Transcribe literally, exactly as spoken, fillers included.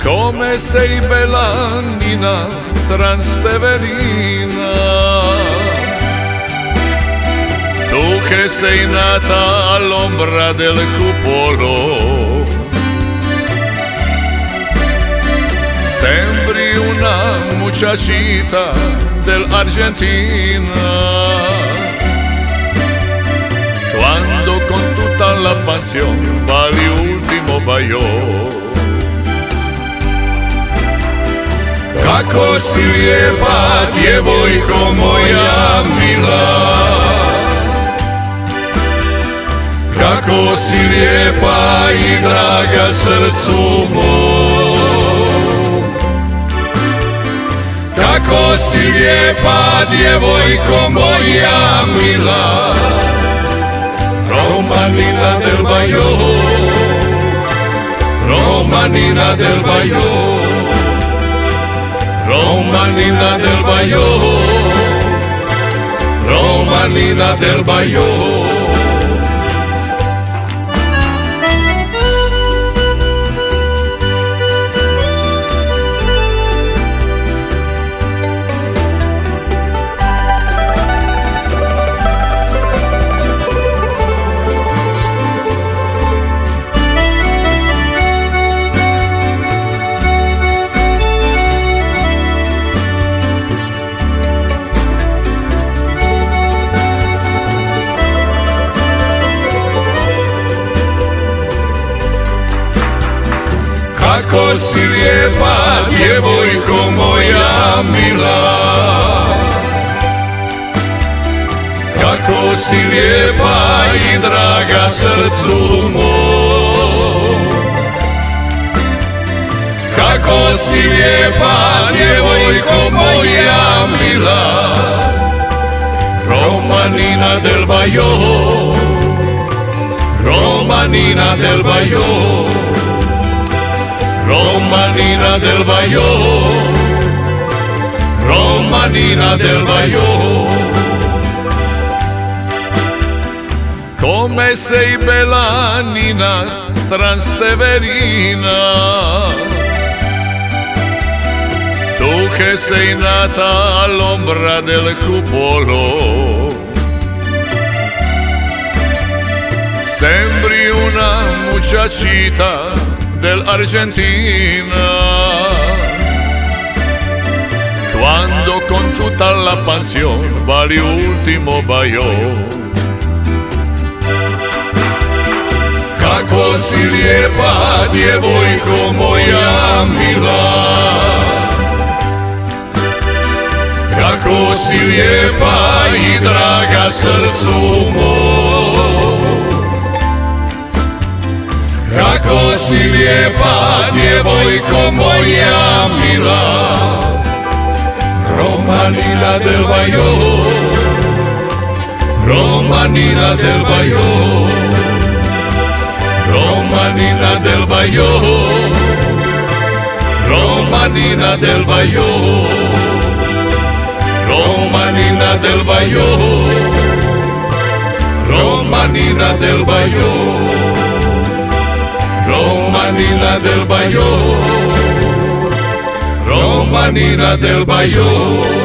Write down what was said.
come sei bella Nina Transteverina, tu che sei nata all'ombra del cupolo, sembri una muchachita dell'Argentina, quando con tutta la pasión va l'ultimo baio. Kako si lijepa djevojko moja mila, kako si lijepa i draga srcu mom, kako si lijepa djevojko moja mila, Romanina del Bajo, Romanina del Bajo, Romanina del Bajo, Romanina del Bajo. Kako si lijepa djevojko moja mila, kako si lijepa i draga srcu mom, kako si lijepa djevojko moja mila, Romanina del Bajo, Romanina del Bajo, Romanina del Bajo, Romanina del Bajo. Come sei bella Nina Transteverina, tu che sei nata all'ombra del cupolo, sembri una muchachita dell'Argentina, quando con tutta la pasión va l'ultimo baio. Kako si lijepa djevojko moja mila, kako si lijepa i draga srcu mom, kako si lijepa djevojko moja mila, Romanina del Bajo, Romanina del Bajo, Romanina del Bajo, Romanina del Bajo, Romanina del Bajo, Romanina del Bajo, Romanina del Bajo, Romanina del Bajo.